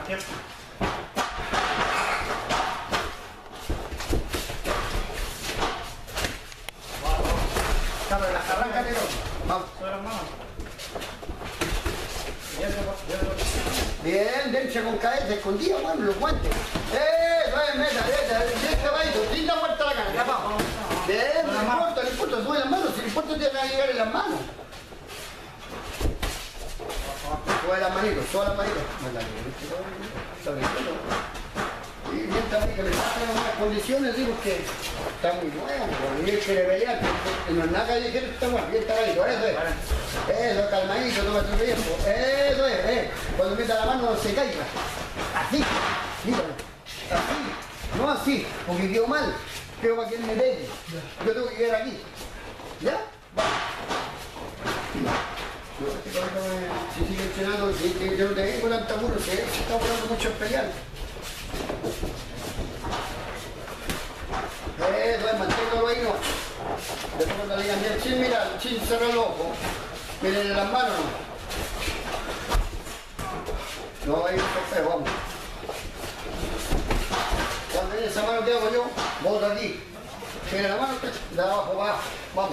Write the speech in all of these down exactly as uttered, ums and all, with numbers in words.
Tiempo. Cámara, arráncate, vamos. Sobre las manos. Bien, derecha con cabeza, escondida, mano, los guantes. ¡Eh! ¡Vaya, meta, meta! ¡Diez caballitos! ¡Trinta vueltas a la cara, capaz! Bien, no importa, no importa, sube las manos, si no importa te van a llegar en las manos. Sube las manitos, sube las manitos. Sobre todo. Y bien también que me pasan en unas condiciones, digo que está muy bueno, y él quiere pelear, no es nada callejero, está bueno, bien taradito, eso es. Eso, calmadito, toma tu tiempo. Eso es, eh. Cuando meta la mano no se caiga. Así, míralo. Así, no así, porque quedó mal. Quedó para que él me pegue. Yo tengo que quedar aquí. ¿Ya? Va. Si sigue entrenando, si yo no tengo tanta muro, que se está volando mucho en pelear. Eso es, manténgalo ahí, no. Después cuando le digan bien, chin, mira, chin, cerra el ojo. Miren en las manos, no. No, ahí un feo, vamos. Cuando viene esa mano que hago yo, bota aquí. Mira la mano, de abajo, va, vamos.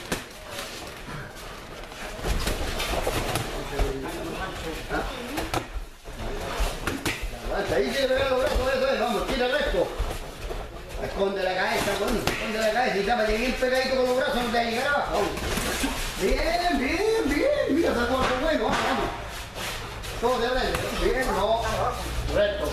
¿Ah? Ahí quiere pegar los brazos, eso es, vamos, tira recto. Esconde la cabeza, bueno, esconde la cabeza y tápate bien pegadito con los brazos, no te va a llegar abajo, vamos. Bien, bien, bien, mira, está todo bueno, vamos, vamos. Todo de recto, bien, no, recto.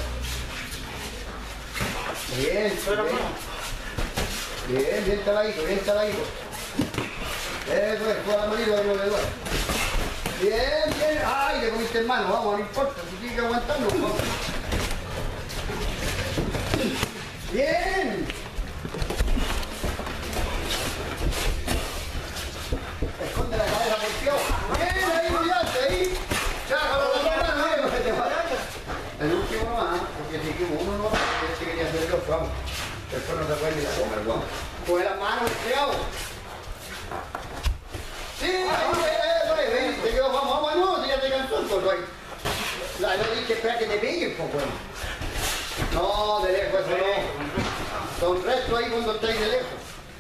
Bien, bien. Bien, bien taladito, bien taladito. Eso es, toda la manita que no le duele. Bien, bien, ay, le comiste en mano, vamos, no importa, si tienes que aguantarlo, vamos. Bien. Esconde la cabeza por Dios. Bien, ahí, cuidate, ahí. Chájalo la mano, ahí, no se te vaya. El último nomás, porque si hicimos uno no, porque este quería hacer dos, vamos. Después no se puede ni la comer, vamos. Coge las manos, cuidado. Sí, ahí, ahí, ahí, te quedó, vamos, vamos, no, si ya te cansó el coso ahí. La, no dije, espera que te pegue, pues, bueno. No, de lejos, eso no. Son restos ahí cuando estáis de lejos.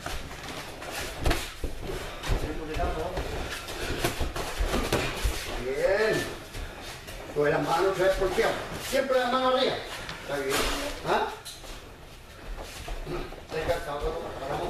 Bien. Sube las manos, ¿sabes por qué? Siempre las manos arriba. Está bien. ¿Ah? Descansado, paramos.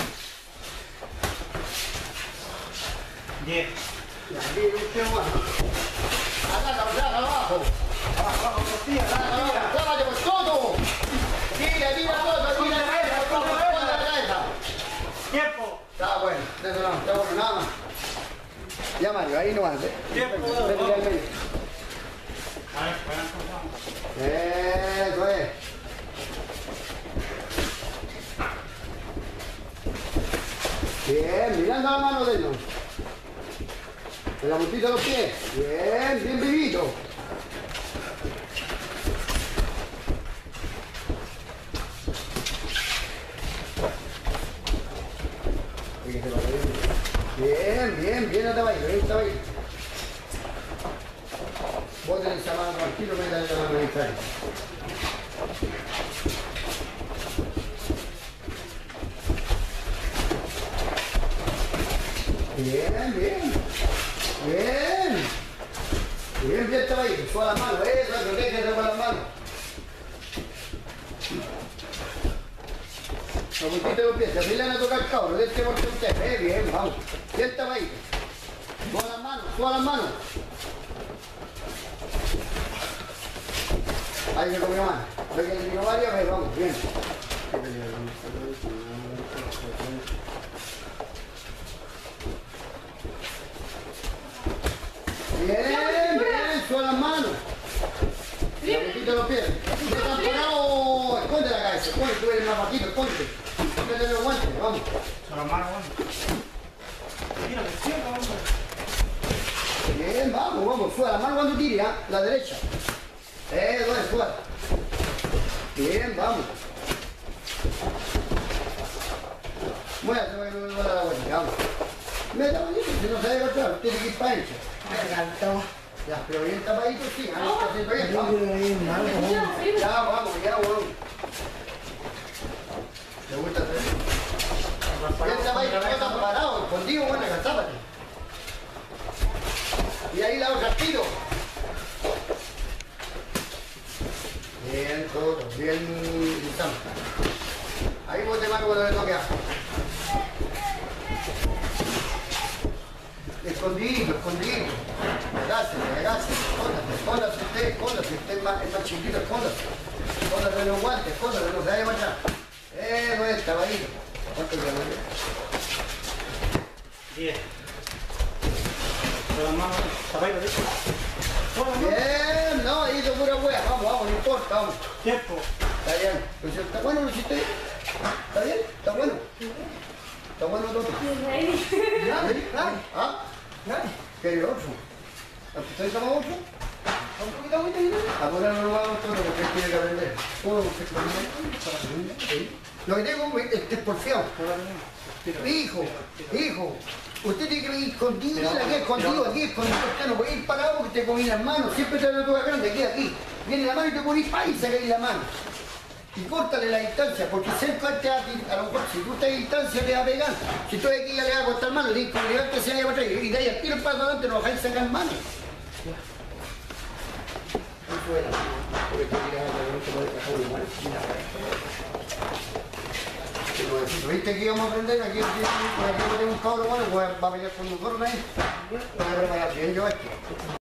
Diez. Y aquí, último más. Acá, acá, abajo. Abajo, abajo, tira, tira. Clávate por todo. Tira, tira, todo, tira, tira, tira la cabeza. Tiempo. Está bueno, eso no, está bueno, nada más. Ya Mario, ahí no vas, ¿eh? Tiempo. Eso es. Bien, mirando la mano de ellos. En la puntita de los pies. Bien, bien vivito. Bien, bien, bien, no te vayas, bien, te vayas. Vos tenés esa mano tranquilo, métale la mano en el frente. Bien, bien. Bien. Bien, bien, te vayas, suba las manos, eso, protégete con las manos. La puntita de los pies, así le van a tocar el cabro, de este por usted, eh, bien, vamos. Bien, te vayas. Suba las manos, suba las manos. Ahí se comió más. Ve que le tiró varias veces, vamos, bien. Bien, bien, suba las manos. La puntita de los pies. No están parados, esconde la cabeza, esconde, tú eres más bajito, esconde. Esconde los guantes, vamos. Son las manos, vamos. Mira, que siempre, vamos. Bien, vamos, vamos, suba la mano cuando tire, ¿ah? La derecha. Eso es, suba. Bien, vamos. Muévete, voy a dar la vuelta, vamos. Meta, si no se debe atrás, tiene que ir para adentro. Me encantó. Ya, pero bien tapadito, sí, ahí está haciendo bien, Yo vamos. quiero ir mal, ¿no? Ya, vamos, ya, vamos. ¿Te gusta hacer? Bien tapadito, no tan parado, escondido, bueno, tápate. Y ahí la otra tiro. Bien, todo, bien, Sam. Ahí vos te marco cuando le toque ajo. Escondido, escondido. Pegase, pegase, escóndase, escóndase usted, escóndase, usted es más, es más chiquito, escóndase. Escóndase en los guantes, escóndase, no se vaya para atrás. Eh, no es, caballito. ¿Cuánto le duele? diez. Con las manos, tapadito, ¿viste? Bien, no, ahí hizo pura wea. Vamos, vamos, no importa, vamos. Tiempo. Está bien. Pues, ¿está bueno lo hiciste? ¿Está bien? ¿Está bueno? ¿Está bueno todo? ¿Ya? ¿Sí? ¿Ah? ¿Ah? ¿Ya? ¿Quieres otro? ¿Ustedes toman otro? ¿Un poquito agüita y no? Ahora no lo vamos todo porque él tiene que aprender. ¿Puedo usted aprender? Sí. Lo que tengo es este porfiado. Hijo, hijo, usted tiene que ir escondido, aquí escondido, aquí escondido. Usted no puede ir parado porque te comí las manos. Siempre te lo tuve grande, aquí, aquí. Viene la mano y te pones pa' y sacáis la mano. Y córtale la distancia, porque cerca te va a tirar, a lo mejor si tú estás a distancia te va a pegar. Si tú aquí ya le vas a costar mano, le dices que levántese ahí para atrás y de ahí al tiro el paso adelante, no bajáis a sacar mano. Eso era, porque tú tiras a la derecha, puedes sacar igual. ¿Viste que íbamos a aprender? Aquí, aquí, aquí tengo un cabro bueno, pues va a pelear con nosotros ahí. Voy a preparar bien yo esto.